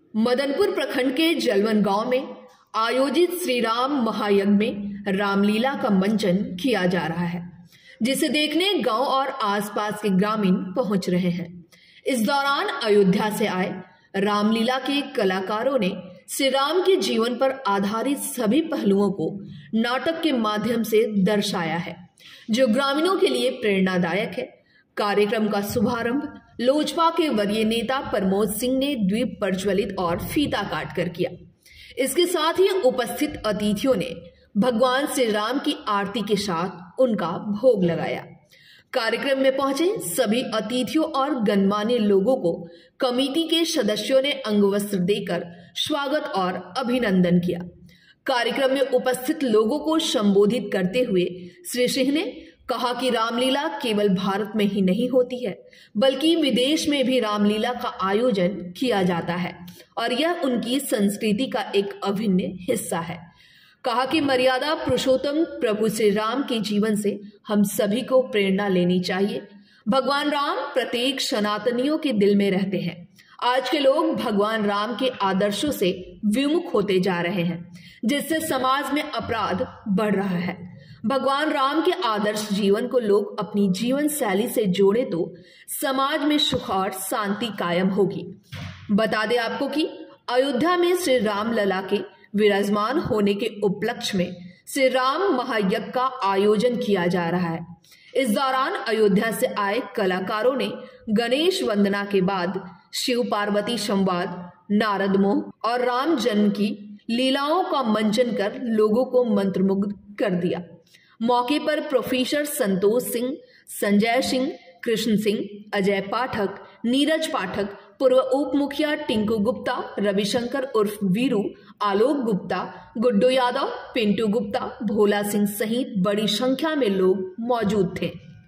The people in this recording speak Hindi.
मदनपुर प्रखंड के जलवन गांव में आयोजित श्री राम महायज्ञ में रामलीला का मंचन किया जा रहा है, जिसे देखने गांव और आसपास के ग्रामीण पहुंच रहे हैं। इस दौरान अयोध्या से आए रामलीला के कलाकारों ने श्री राम के जीवन पर आधारित सभी पहलुओं को नाटक के माध्यम से दर्शाया है, जो ग्रामीणों के लिए प्रेरणादायक है। कार्यक्रम का शुभारंभ लोजपा के वरीय नेता प्रमोद सिंह ने द्वीप प्रज्वलित और फीता काट कर किया। इसके साथ ही उपस्थित अतिथियों ने भगवान श्री राम की आरती के साथ उनका भोग लगाया। कार्यक्रम में पहुंचे सभी अतिथियों और गणमान्य लोगों को कमेटी के सदस्यों ने अंगवस्त्र देकर स्वागत और अभिनंदन किया। कार्यक्रम में उपस्थित लोगों को संबोधित करते हुए श्री सिंह ने कहा कि रामलीला केवल भारत में ही नहीं होती है, बल्कि विदेश में भी रामलीला का आयोजन किया जाता है और यह उनकी संस्कृति का एक अभिन्न हिस्सा है। कहा कि मर्यादा पुरुषोत्तम प्रभु श्री राम के जीवन से हम सभी को प्रेरणा लेनी चाहिए। भगवान राम प्रत्येक सनातनियों के दिल में रहते हैं। आज के लोग भगवान राम के आदर्शों से विमुख होते जा रहे हैं, जिससे समाज में अपराध बढ़ रहा है। भगवान राम के आदर्श जीवन को लोग अपनी जीवन शैली से जोड़े तो समाज में सुख और शांति कायम होगी। बता दें आपको कि अयोध्या में श्री राम लला के विराजमान होने के उपलक्ष्य में श्री राम महायज्ञ का आयोजन किया जा रहा है। इस दौरान अयोध्या से आए कलाकारों ने गणेश वंदना के बाद शिव पार्वती संवाद, नारद मोह और राम जन्म की लीलाओं का मंचन कर लोगों को मंत्रमुग्ध कर दिया। मौके पर प्रोफेसर संतोष सिंह, संजय सिंह, कृष्ण सिंह, अजय पाठक, नीरज पाठक, पूर्व उप मुखिया टिंकू गुप्ता, रविशंकर उर्फ वीरू, आलोक गुप्ता, गुड्डू यादव, पिंटू गुप्ता, भोला सिंह सहित बड़ी संख्या में लोग मौजूद थे।